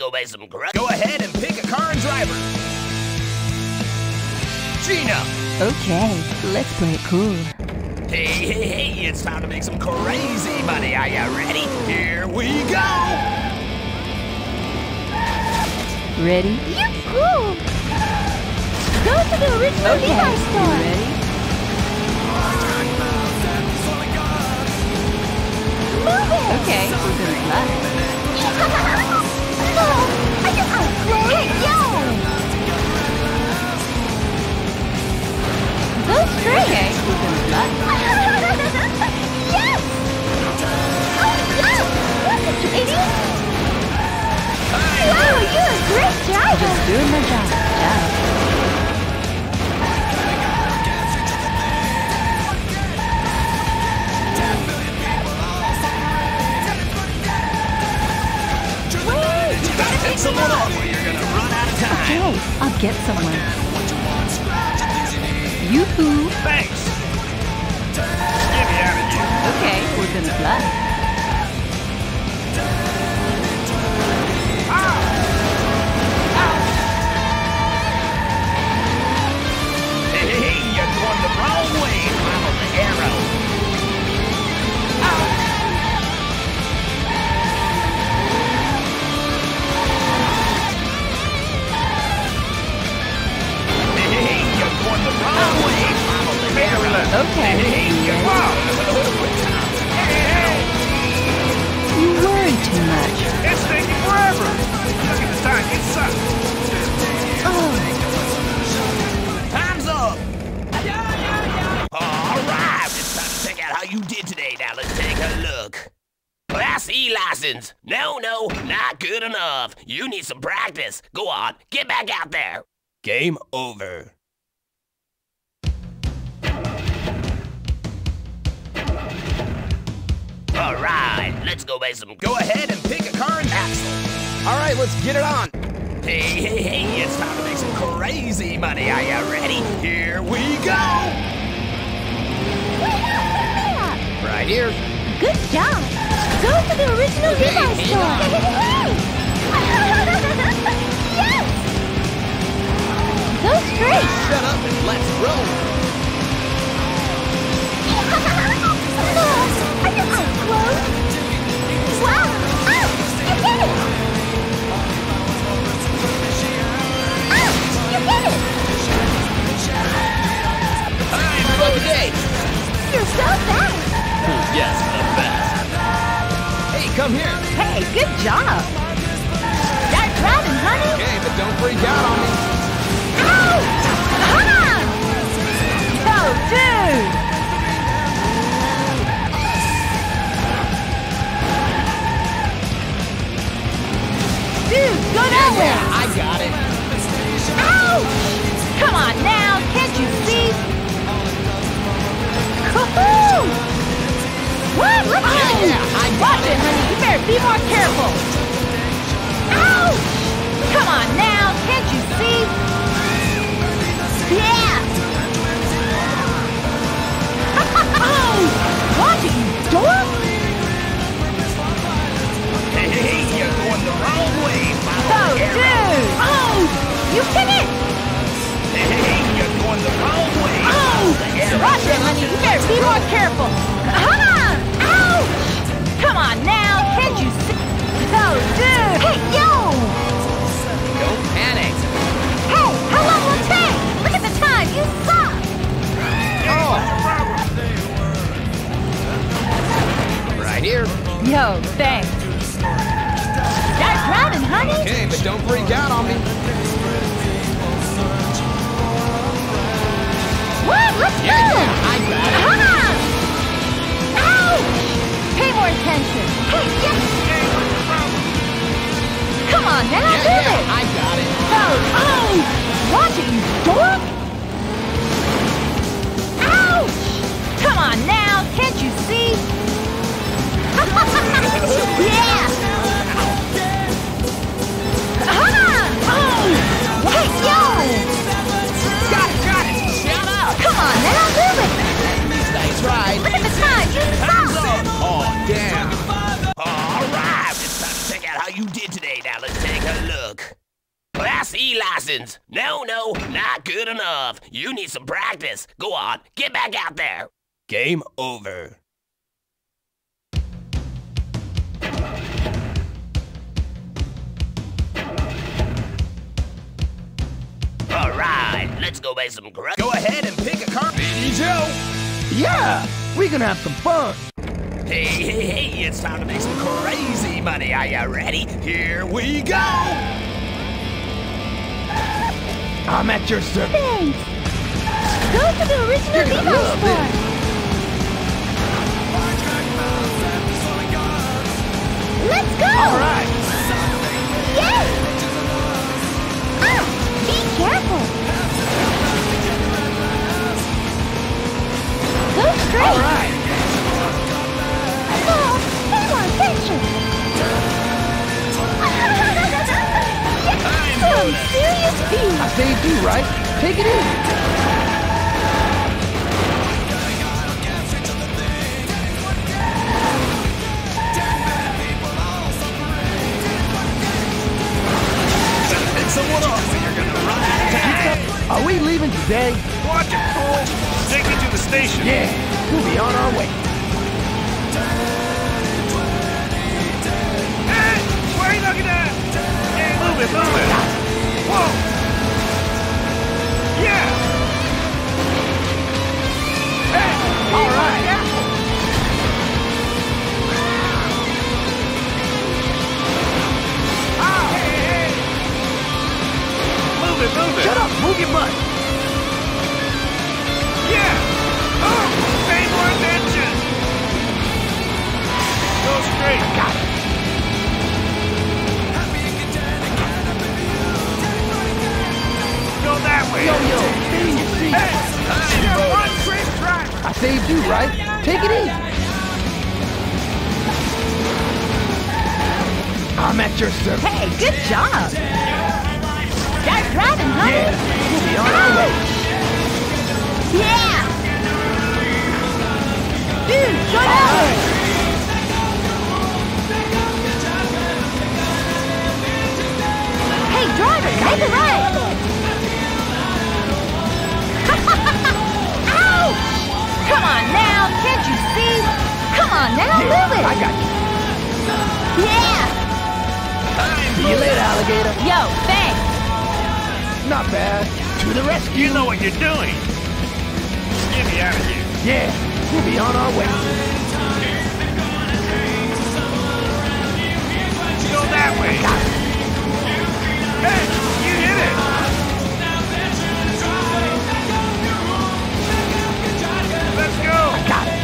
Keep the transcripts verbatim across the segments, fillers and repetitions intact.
go make some gra- Go ahead and pick a car and driver. Gina. Okay, let's play it cool. Hey, hey, hey, it's time to make some crazy money. Are you ready? Here we go. Ready? Yoo-hoo! Go to the original Okay, Levi's you store. ready? Move it! Okay, we're gonna fly. Oh, I just outglow. Hey, yo! Go straight. Okay, we're gonna fly. Yes! Oh, yes! Look, you idiot! Wow, you're a great driver! Just doing my job. Job. Take someone off or you're gonna run out of time. Okay, I'll get someone. Yoo-hoo! Thanks. Get me out of here. Okay, we're gonna fly. Ah! Ah! Hey, hey, hey, you're going the wrong way. Follow the arrow. Ah! Going the wrong way. Follow the arrow. Okay. Hey, you're wrong. Hey, You worry too much. it's taking forever. Look at the time. It's up. Oh, Time's up. All right. It's time to check out how you did today. Now let's take a look. Class E license. No, no, not good enough. You need some practice. Go on. Get back out there. Game over. All right, let's go make some. Go ahead and pick a car and Axel. All right, let's get it on. Hey, hey, hey, it's time to make some crazy money. Are you ready? Here we go. Right here. Good job! Go to the original Okay, Levi's hang store! on. Yes! Go straight! Shut up and let's roll. Oh, are you outgrown? Wow! Ah! You did it! Ah! You did it! Hi, everybody. Today. You're so fast! Yes, the best. Hey, come here. Hey, good job! Start driving, honey! Okay, but don't freak out on me. Ow! Come on! Oh, dude! Dude, go that way! Yeah, I got it. Ouch! Come on now, can't you see? Woohoo! What? Look at Yeah, it! yeah, I got Watch it. it, honey. You better be more careful. Ouch! Come on now, can't you see? Yeah! Oh! Watch it, you dork! Hey, hey, hey, you're going the wrong way. Follow Oh, the arrow. dude! Oh! You hit it! Hey, hey, hey, you're going the wrong way. Oh! Follow the arrow. Watch it, honey. You better be more careful. Come on! Ouch! Come on now, can't you see? Oh, dude! Hey, yo! Don't panic. Hey, how long will it take? Look at the time. You suck! Oh. Right here. Yo, thanks. Start driving, honey. Okay, but don't freak out on me. What? Let's Yeah, go! yeah, I got it. Come on! Ouch! Pay more attention. Hey, yes! Come on now, Yeah, do yeah, it! I got it. Oh, oh! Watch it, you dork! Ouch! Come on now, can't you see? Yeah! Come on! Oh! Hey, yo! Got it, got it. Shut up. Come on now, move it! Nice ride. Look at the time, you Time's suck! up. Oh, damn. All right, it's time to check out how you did today. Now let's take a Class E license. No, no, not good enough. You need some practice. Go on, get back out there. Game over. All right, let's go make some grub. Go ahead and pick a car. Beanie Joe. Yeah, we can have some fun. Hey, hey, hey, it's time to make some crazy money. Are you ready? Here we go. I'm at your service. Thanks. Go to the original You're gonna Levi's love store. this. Let's go. All right. Yes. Ah, be careful. Go straight. All right. Oh, pay more attention. Some serious beef. I saved you, right? Take it easy. Pick someone off when you're gonna run out of time. Are we leaving today? Watch it, fool! Take me to the station. Yeah, we'll be on our way. Hey! Where are you looking at? Hey, move it, move it! Whoa! Yeah! Hey! All right. Ah, hey, hey! Move it, move it! Shut up, move your butt. Yeah! Oh! Pay more attention! Go straight! Got it. Go that way! Yo, yo, stay in your seat. Hey! You're one great driver! I saved you, right? Take it easy. I'm at your service. Hey, good job. Start driving, honey. Yeah, we'll be on our way. Yeah. Dude, shut All up. right. Hey, driver, make a right. Ouch! Come on now, can't you see? Come on now, Yeah, move it. I got you. Yeah. See you later, alligator. Yo, thanks. Not bad. To the rescue. You know what you're doing! Get me out of here! Yeah, we'll be on our way. Go that way! Hey! You hit it! Let's go! Got it.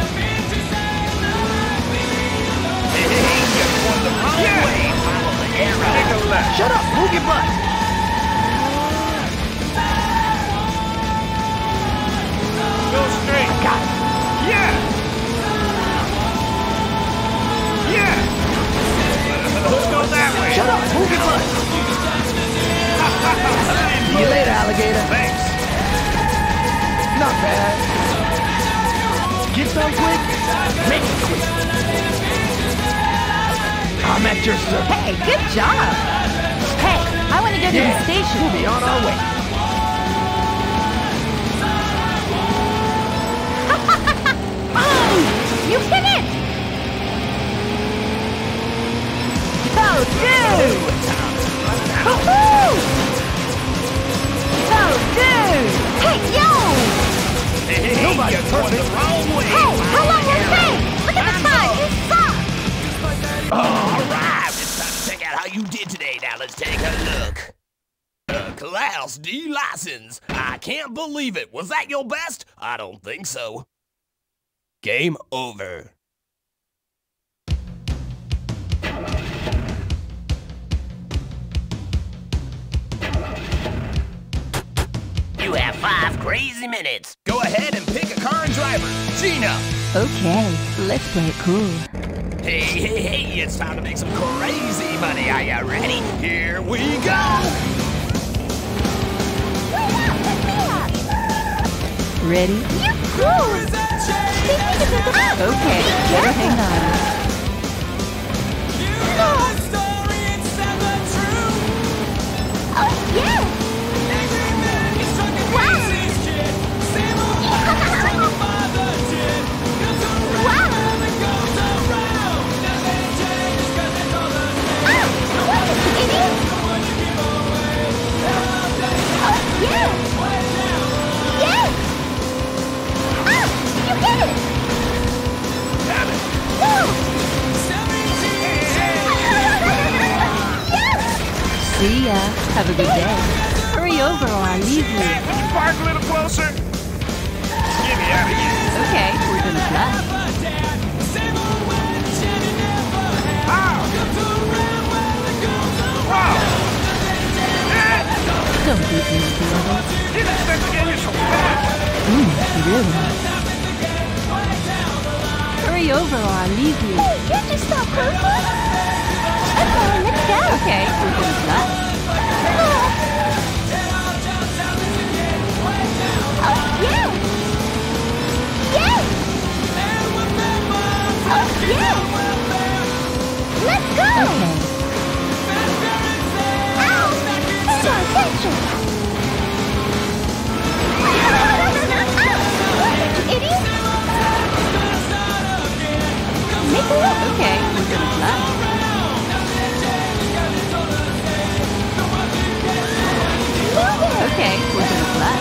Hey, hey, hey, you're going the wrong Yeah. way. Follow the arrow. Take a left! Shut up, move your butt. Go straight! Got it. Yeah! Yeah! Let's go that way! Shut up, move your butt. See you later, alligator. Thanks! Not bad. Get some quick, make it quick. I'm at your service. Hey, good job. Hey, I want to go to Yeah, the station. we'll be on our way. Oh, you hit it. Oh, dude. Woohoo! Oh, dude. Hey, yo. Hey, hey, hey, Nobody's you're going the perfect. wrong way. Hey, how Follow long the will it arrow. take? Look at the time. You suck. All right, it's time to check out how you did today. Now let's take a look. A Class D license. I can't believe it. Was that your best? I don't think so. Game over. You have five crazy minutes. Go ahead and pick a car and driver. Gina. Okay, let's play it cool. Hey, hey, hey, it's time to make some crazy money. Are you ready? Here we go. Ready? Okay, better hang on. Oh, yes. a good day. Hurry over or I'll leave you. Hey, can you park a little closer? Get me out of here. Okay, we're gonna fly. Wow! Wow! Eh, Don't beat me with the others. didn't expect to get here so fast. Mmm, really. Hurry over or I'll leave you. Hey, can't you stop closer? Okay, let's go. Okay, we're gonna fly. Oh, yeah! Yeah! Oh, yeah! Let's go! Okay. Ow! Pay more attention! Ow! What, you idiot? Make a look! Okay, we're gonna fly. Move it! Okay, we're gonna fly.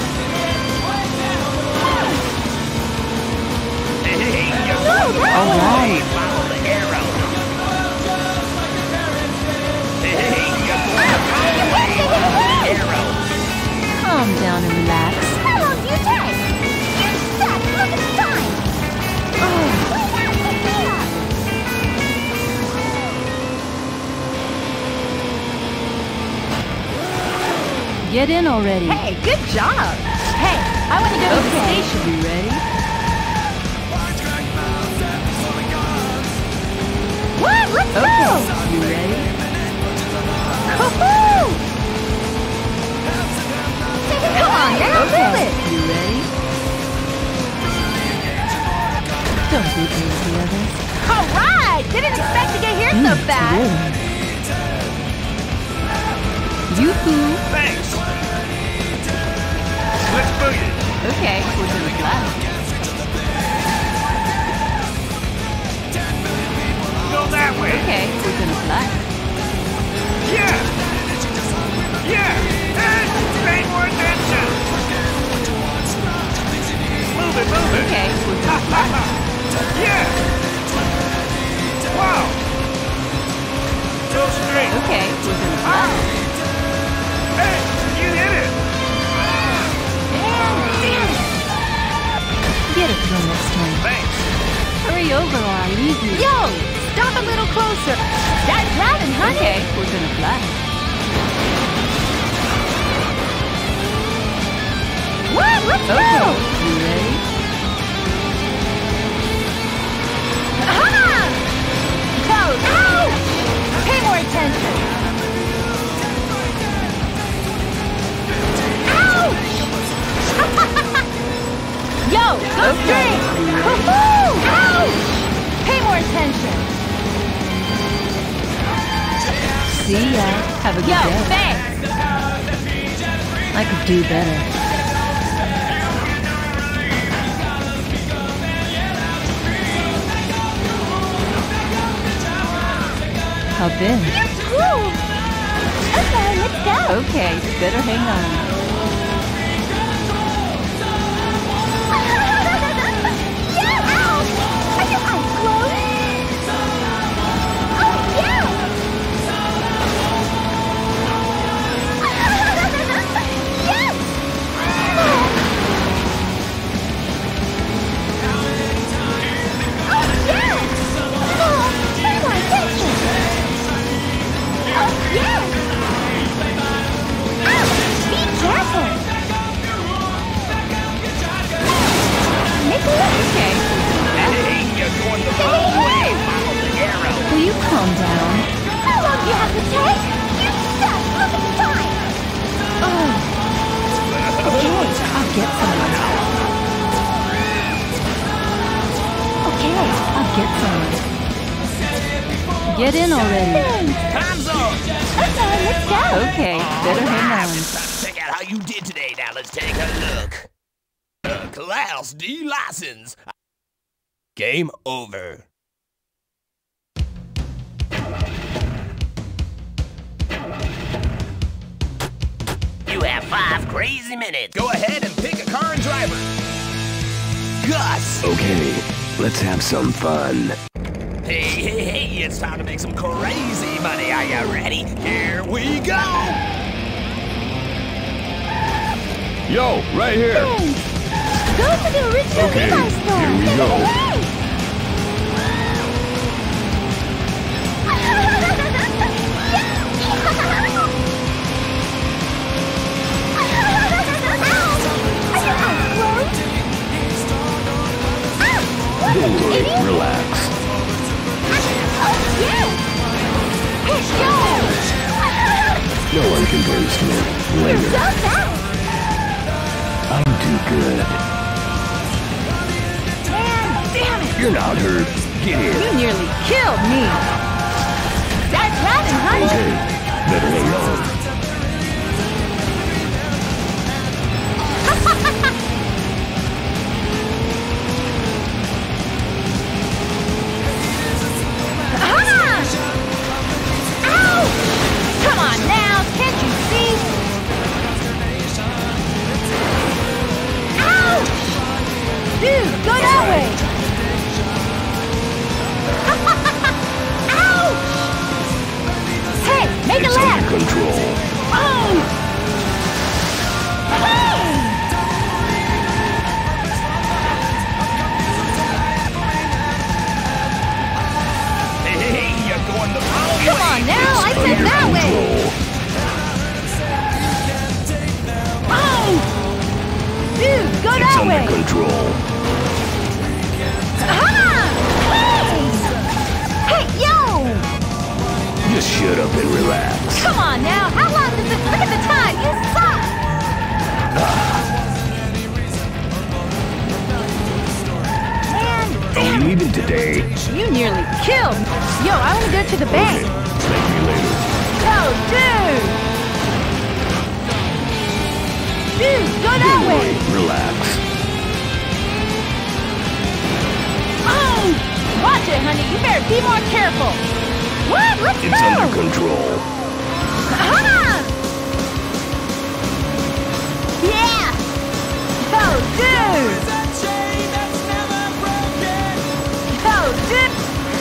Hey, you're No, going the that wrong way. way. Follow the arrow. Hey, you're going the wrong way. Follow the arrow. Calm down and relax. How long do you take? You suck! Look at the time! Oh, Wait out! Pick me up! get in already. Hey, good job! Hey, I want to go to the Okay, station. you ready? What? Let's Okay, go! you ready? Woohoo! Come on now, Okay, move it! you ready? Don't beat me with the others. All right! Didn't expect to get here so Mm, fast. really. Yoo-hoo! Thanks. Let's boogie. Okay, we're gonna fly. Go that way. Okay, we're gonna fly. Yeah. Yeah. Hey, pay more attention. Move it, move it. Okay, we're gonna fly. Yeah. Wow. Go straight. Okay, we're gonna fly. Hey, you did it. Get it one next time. Thanks. Hurry over or I'll leave you. Yo! Stop a little closer. Start driving, honey. Okay, we're gonna fly. What? Let's Okay, go! you ready? Ah! Toad! Ouch! Pay more attention. Ouch! Yo, go Okay, straight! you ready? Woohoo! Ouch! Pay more attention. See ya. Have a good Yo, day. thanks. I could do better. Hop in. Woo! Okay, let's go. Okay, better hang on. Yeah! Ouch! Are your eyes closed? Oh, yeah! Yes! Oh, yes! Oh, pay more attention! Oh, yes! Ouch! Be careful! Make a look! Okay. Hey, you're going the wrong way. Follow the arrow. Will you calm down? How long do you have to take? You suck! Look at the time! Oh. Okay, I'll get someone. Okay, I'll get someone. Get in already. Thanks! Time's up. Okay, let's go! Okay, better hang Alright, on. it's time to check out how you did today. Now let's take a look. Uh, Class D license. Game over. You have five crazy minutes. Go ahead and pick a car and driver. Gus. Okay, let's have some fun. Hey, hey, hey, it's time to make some crazy money. Are you ready? Here we go. Yo, right here. Thanks. Go to the original Okay, Levi's store. here we go. Hey! Don't worry, relax. No one compares to me. Later. I'm too good. Man, damn it! You're not hurt. Get in. You nearly killed me. Start driving, honey. Okay, better hang on. Ah! Ow! Come on now, can't you see? Ouch! Dude, go that way! Ouch! Hey, make It's a left! under control. Oh! Hey! Hey, you're going the wrong way. Come on now, I said Under that way! control. Oh! Dude, go It's that under way! control. Ah! Hey! Hey, yo! Just shut up and relax. Come on now, how long does it... Look at the time, you suck! Man, Are we leaving today? you nearly killed me. Yo, I want to go to the bank. Okay, thank me later. Oh, dude! Dude, go that Don't way! worry, relax. Oh! Watch it, honey. You better be more careful. What? Let's It's go! under control. Ah! Yeah! Oh, dude! Oh, dude!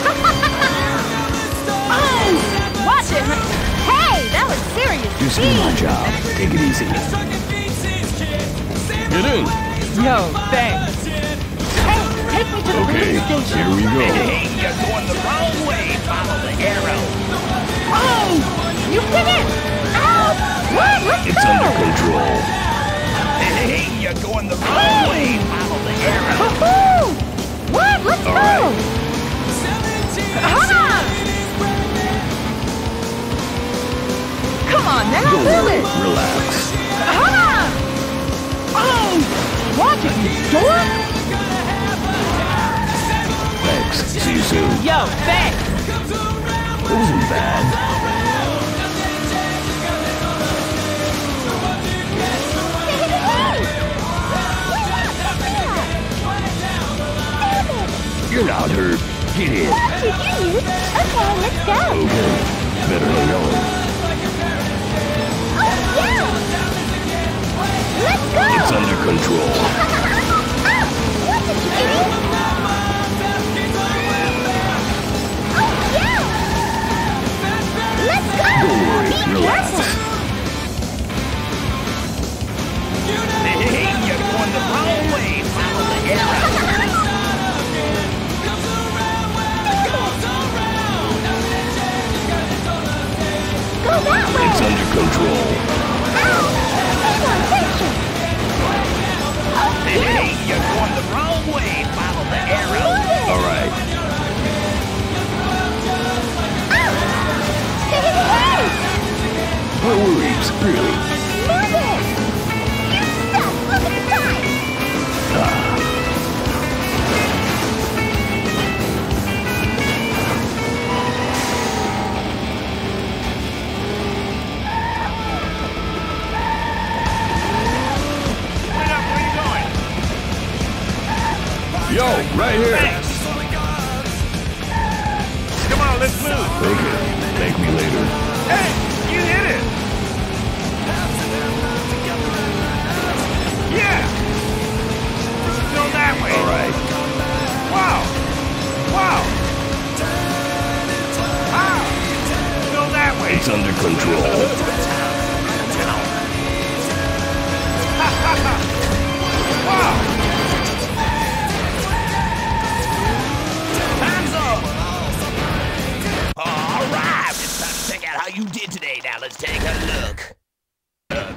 Oh! Watch it, honey. Hey, that was serious. Just do my job. Take it easy. Get in. Yo, thanks. Hey, take me to the Okay, police station. here we go. Hey, you're going the wrong way. Follow the arrow. Oh! You did it! Ow! What? Let's It's go! under control. Hey, you're going the wrong way. Follow the arrow. Woohoo! What? Let's All go! right. Ah! Come on now, Don't do worry, it! relax. Ah! Oh! Watch it, you dork! Thanks. See you soon. Yo, thanks! It wasn't bad. You're not hurt. Get in. What did you use? Okay, let's go! Okay, better hang on. Oh, yeah! Let's go! It's under control. Ah! What did you idiot? Oh, yeah! Let's go! Don't worry, Be relax. careful! Hey, you're going the wrong way. Follow the arrow. Go that way! It's under control. Ow! Hang on, picture! Oh, Hey, you're going the wrong way. Follow the arrow. move it! All right. Ow! Hey! No worries, really. Move it! You suck! Look at the time! Ah, Wait up, where you going? yo, right here. Thanks. Come on, let's move. Okay, thank me later. Hey, you hit it. Yeah. Go that way. All right. Wow. Wow. Ah. Go that way. It's under control. Ha ha ha.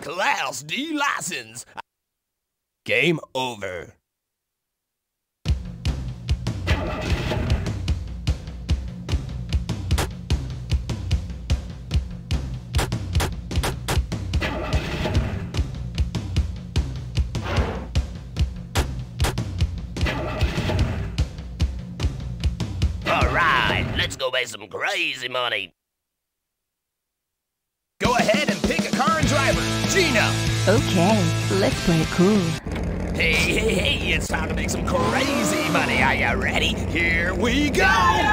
Class D license. Game over. Alright, let's go make some crazy money. Go ahead and pick a car and driver. Gina! Okay, let's play it cool. Hey, hey, hey, it's time to make some crazy money. Are you ready? Here we go!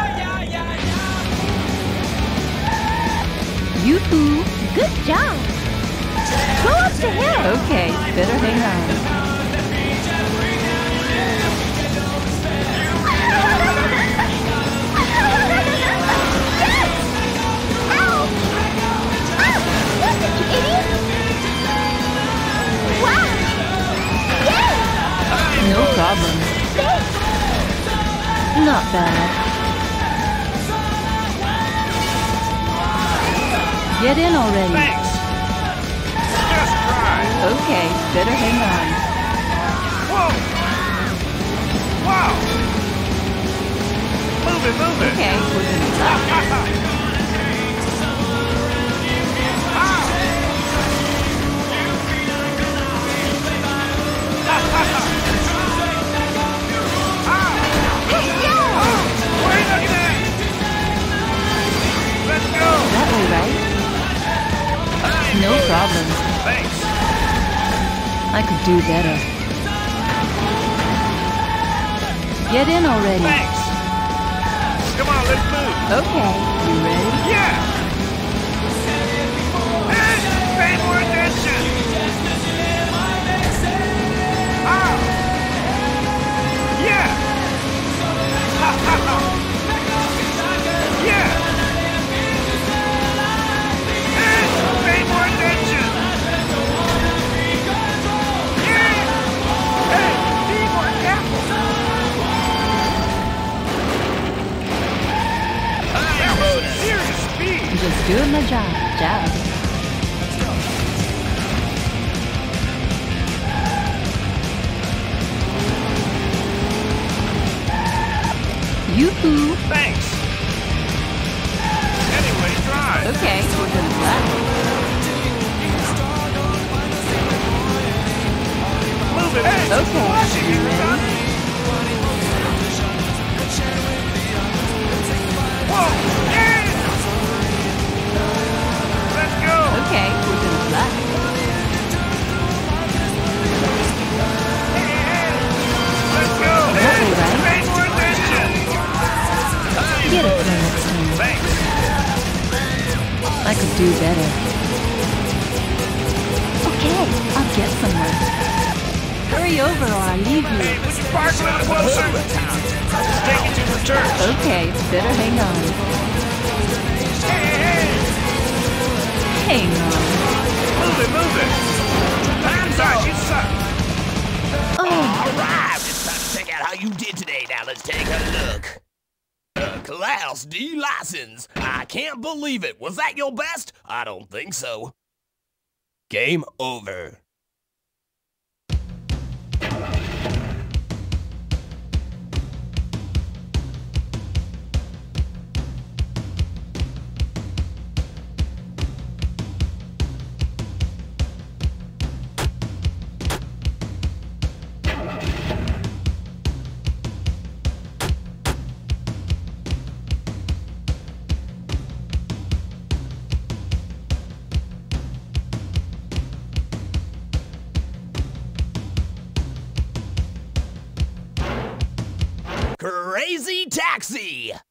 Yoo-hoo! Good job. Go up the hill. Okay, better hang on. No problem. Not bad. Get in already. Thanks. Just try. Okay, better hang on. Whoa. Wow. Move it, move it. Okay, we're gonna stop. That way, right? No problem. Thanks. I could do better. Get in already. Thanks. Come on, let's move. Okay, you ready? Yeah. Hey, pay more attention. Ah. Yeah. Ha ha ha. Yeah. Hey, pay more attention. Yeah. Hey, be more careful. That was serious speed. Just doing my job. Job. Yoo-hoo! Thanks. Anyway, drive. Okay, we're gonna fly. Move it. Hey, Okay, flashing you here, ready? son. Whoa. Hey. Let's go. Okay, we're gonna fly. Hey, hey. Let's go. That Hey, way, right? pay more attention. Get it for next time. Thanks. I could do better. Okay, I'll get somewhere. Hurry over or I'll leave Hey, you. would you park a little closer? Take it to the church. Okay, better hang on. Hey, hey. Hang on. Move it, move it. Time's up. You suck. Oh, Alright, it's time to check out how you did today. Now let's take a look. Uh, Class D license. I can't believe it. Was that your best? I don't think so. Game over. Crazy Taxi!